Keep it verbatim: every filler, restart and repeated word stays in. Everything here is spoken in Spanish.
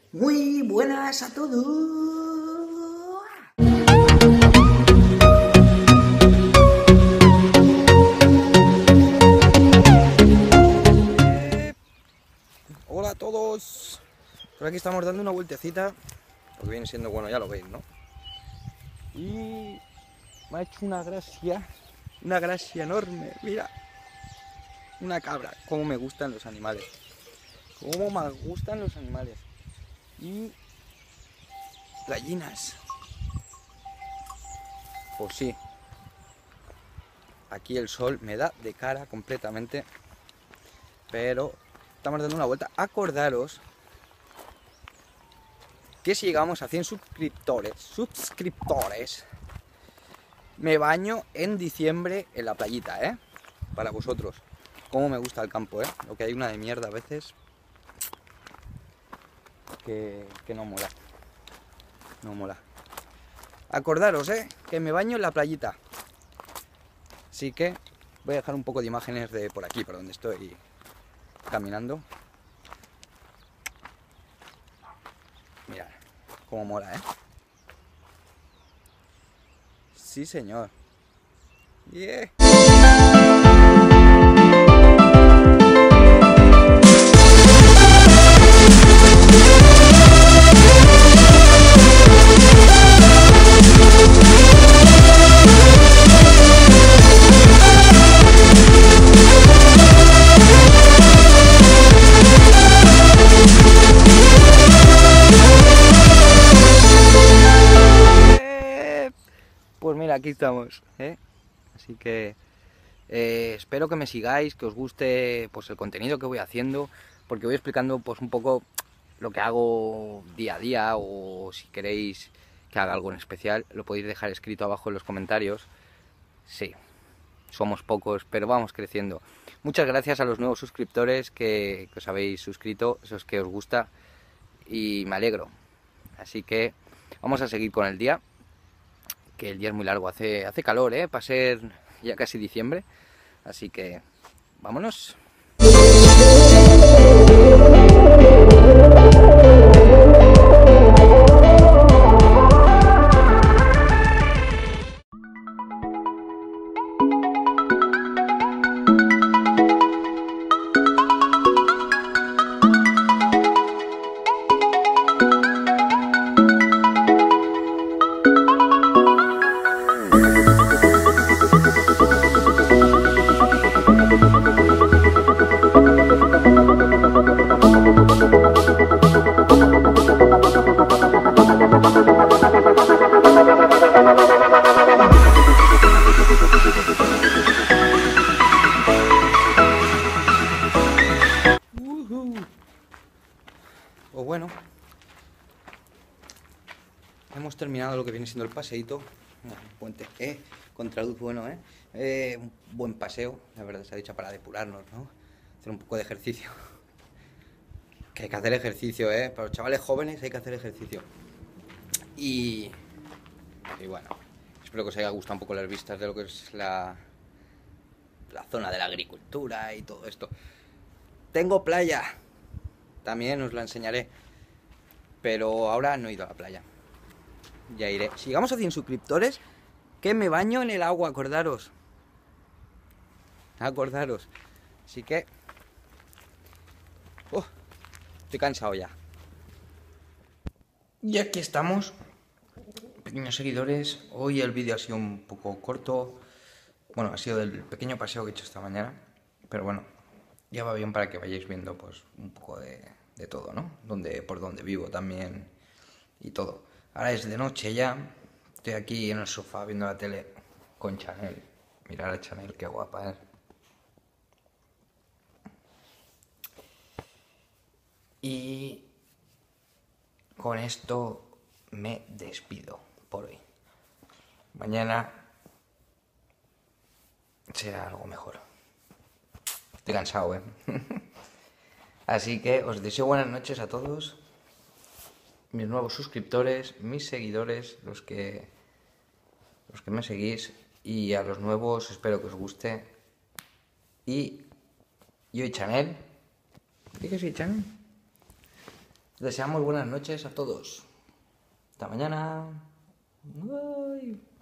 Muy buenas a todos. Eh, hola a todos. Por aquí estamos dando una vueltecita. Lo que viene siendo, bueno, ya lo veis, ¿no? Y me ha hecho una gracia, una gracia enorme. Mira, una cabra. Cómo me gustan los animales. Cómo me gustan los animales. Y gallinas. Pues sí. Aquí el sol me da de cara completamente. Pero estamos dando una vuelta. Acordaros que si llegamos a cien suscriptores, suscriptores, me baño en diciembre en la playita, ¿eh? Para vosotros. Cómo me gusta el campo, ¿eh? Lo que hay una de mierda a veces que, que no mola. No mola. Acordaros, ¿eh? Que me baño en la playita. Así que voy a dejar un poco de imágenes de por aquí, por donde estoy caminando. Mirad, cómo mola, ¿eh? Sí, señor. Yeah. Pues mira, aquí estamos, ¿eh? Así que eh, espero que me sigáis, que os guste pues el contenido que voy haciendo, porque voy explicando pues un poco lo que hago día a día, o si queréis que haga algo en especial, lo podéis dejar escrito abajo en los comentarios. Sí, somos pocos, pero vamos creciendo. Muchas gracias a los nuevos suscriptores que, que os habéis suscrito, esos que os gusta, y me alegro. Así que vamos a seguir con el día. Que el día es muy largo, hace, hace calor, ¿eh? Para ser ya casi diciembre, así que vámonos. Pues bueno, hemos terminado lo que viene siendo el paseíto. Puente, eh, contraluz bueno, eh. eh. Un buen paseo, la verdad se ha dicho, para depurarnos, ¿no? Hacer un poco de ejercicio. Que hay que hacer ejercicio, eh. Para los chavales jóvenes hay que hacer ejercicio. Y, y bueno, espero que os haya gustado un poco las vistas de lo que es la, la zona de la agricultura y todo esto. Tengo playa. También os la enseñaré. Pero ahora no he ido a la playa. Ya iré. Si llegamos a cien suscriptores, que me baño en el agua, acordaros. Acordaros. Así que... Uh, estoy cansado ya. Y aquí estamos. Pequeños seguidores. Hoy el vídeo ha sido un poco corto. Bueno, ha sido del pequeño paseo que he hecho esta mañana. Pero bueno, ya va bien para que vayáis viendo pues un poco de, de todo, ¿no? Donde, por donde vivo también y todo. Ahora es de noche ya. Estoy aquí en el sofá viendo la tele con Chanel. Mirad a Chanel, qué guapa, ¿eh? Y con esto me despido por hoy. Mañana será algo mejor. Estoy cansado, ¿eh? Así que os deseo buenas noches a todos. Mis nuevos suscriptores, mis seguidores, los que, los que me seguís. Y a los nuevos espero que os guste. Y yo y Chanel. ¿Di que sí, Chanel? Deseamos buenas noches a todos. Hasta mañana. Ay.